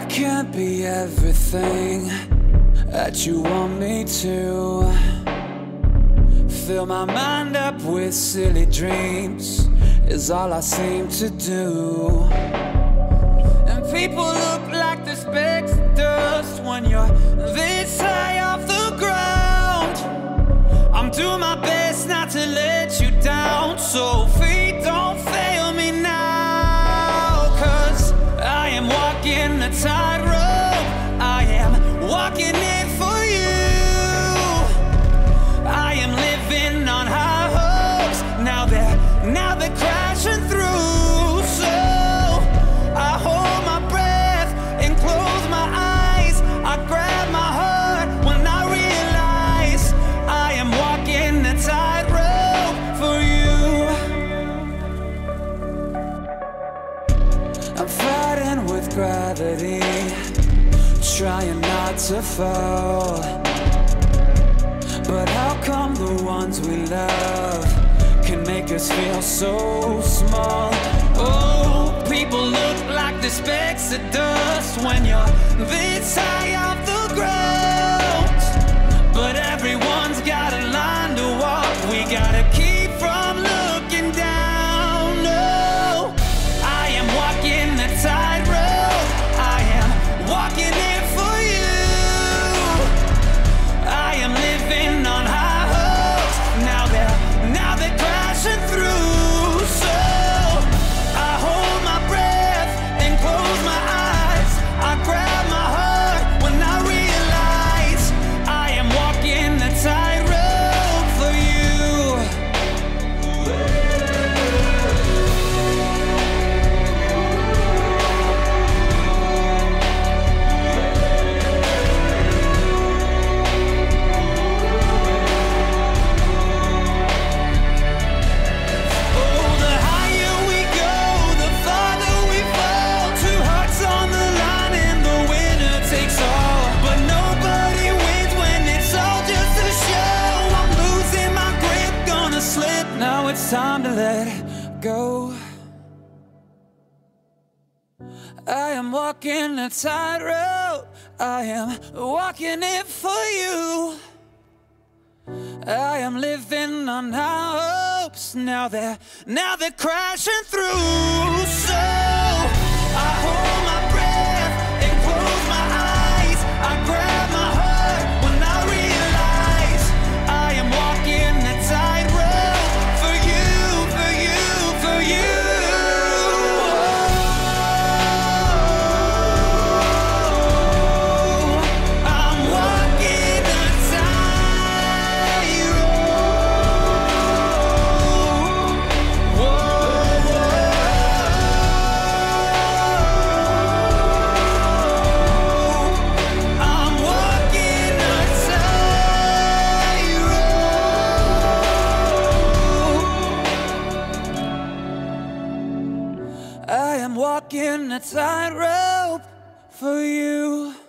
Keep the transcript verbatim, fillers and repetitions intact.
can't be everything that you want me to. Fill my mind up with silly dreams is all I seem to do. And people look like the specks of dust when you're this high off the ground. I'm doing my best not to let you down, so feet don't fail me now. Cause I am walking the tightrope, I am walking it for you. I am living on high hopes, now they're, now they're crashing through. So I hold my breath and close my eyes, I grab my heart when I realize I am walking the tightrope for you. I'm fighting with gravity, trying not to fall. But how come the ones we love can make us feel so small? Oh, people look like the specks of dust when you're this high off the ground. But everyone's got a line to walk, we gotta keep from looking down. No, I am walking the tightrope, I am walking it for you. I am living on high hopes, now they're, now they're crashing through. So I hold my breath and close my eyes, I grab my heart when I realize I am walking the tightrope for you. Oh, the higher we go, the farther we fall. Two hearts on the line and the winner takes all. But nobody wins when it's all just a show. I'm losing my grip, gonna slip. Now it's time to let go. I am walking a tightrope, I am walking it for you. I am living on high hopes, now they're, now they're crashing through. So I hold my breath and close my eyes, I grab my heart when I realize I am walking the tightrope for you, for you, for you. I'm walking the tightrope. Whoa, I'm walking the tightrope. I am walking the tightrope for you.